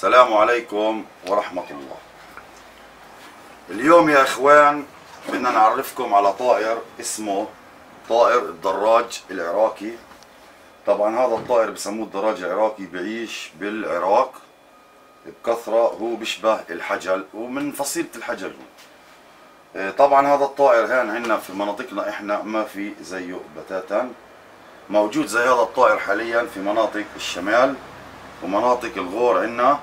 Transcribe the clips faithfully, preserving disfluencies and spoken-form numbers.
السلام عليكم ورحمة الله. اليوم يا اخوان بدنا نعرفكم على طائر اسمه طائر الدراج العراقي. طبعا هذا الطائر بسموه الدراج العراقي، بيعيش بالعراق بكثرة، هو بيشبه الحجل ومن فصيلة الحجل. طبعا هذا الطائر هان عندنا في مناطقنا احنا ما في زيه بتاتا. موجود زي هذا الطائر حاليا في مناطق الشمال ومناطق الغور عندنا،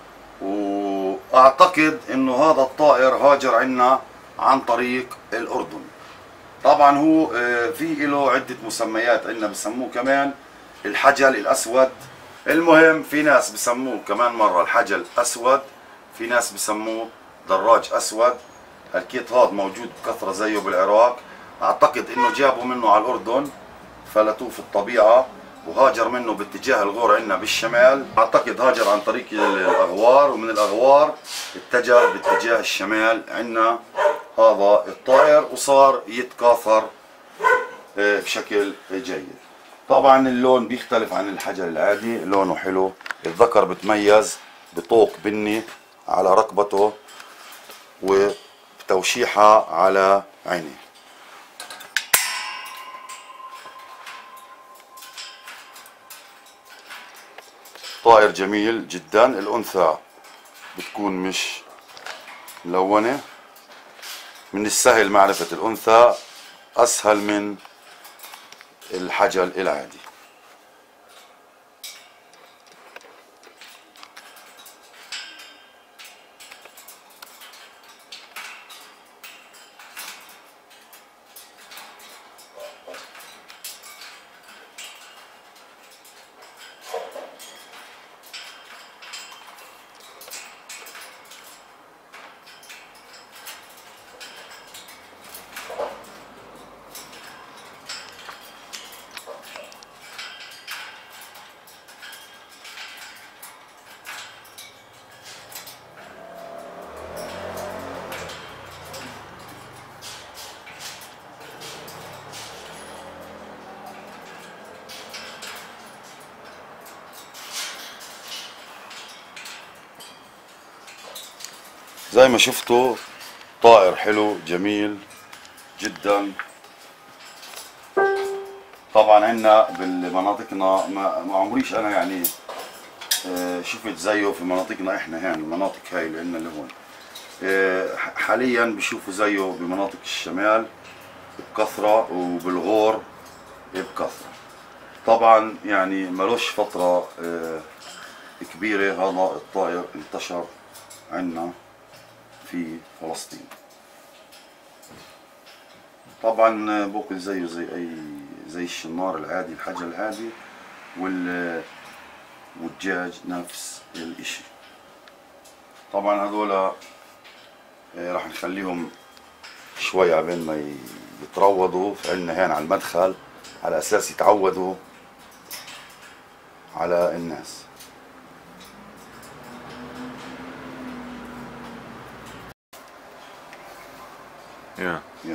واعتقد انه هذا الطائر هاجر عنا عن طريق الاردن. طبعا هو في له عدة مسميات، عندنا بسموه كمان الحجل الاسود. المهم في ناس بسموه كمان مرة الحجل اسود، في ناس بسموه دراج اسود. الكيت هذا موجود بكثرة زيه بالعراق، اعتقد انه جابوا منه على الاردن فلتوه في الطبيعة وهاجر منه باتجاه الغور عندنا بالشمال. اعتقد هاجر عن طريق الاغوار، ومن الاغوار اتجه باتجاه الشمال عندنا هذا الطائر وصار يتكاثر بشكل جيد. طبعا اللون بيختلف عن الحجل العادي، لونه حلو. الذكر بتميز بطوق بني على رقبته وتوشيحة على عينه. طائر جميل جدا. الأنثى بتكون مش ملونة. من السهل معرفة الأنثى، أسهل من الحجل العادي. زي ما شفتوا طائر حلو جميل جدا. طبعا عندنا بمناطقنا ما, ما عمريش انا يعني شفت زيه في مناطقنا احنا هان المناطق هاي اللي عندنا اللي هون. حاليا بشوفوا زيه بمناطق الشمال بكثرة وبالغور بكثرة. طبعا يعني ملوش فترة كبيرة هذا الطائر انتشر عندنا في فلسطين. طبعا باكل زيه زي اي زي الشنار العادي الحجل العادي، وال والدجاج نفس الاشي. طبعا هذولا راح نخليهم شوي عبين ما يتروضوا في عنا هون على المدخل، على اساس يتعودوا على الناس. يلا يلا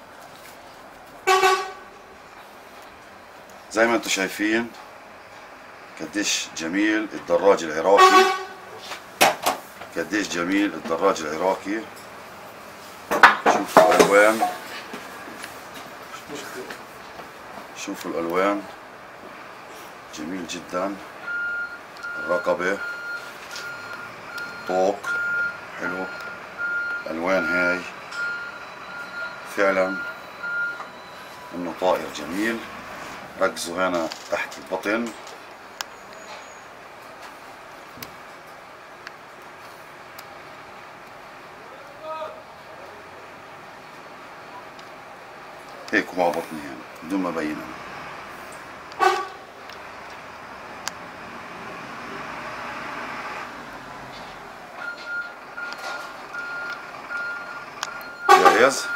زي ما انتم شايفين قديش جميل الدراج العراقي، قديش جميل الدراج العراقي. شوفوا الالوان، شوفوا الالوان جميل جدا. الرقبة طوق حلو، الالوان هاي فعلا انه طائر جميل. ركزوا هنا تحت البطن، هيك مع بطني هنا بدون ما ابينها. جاهز؟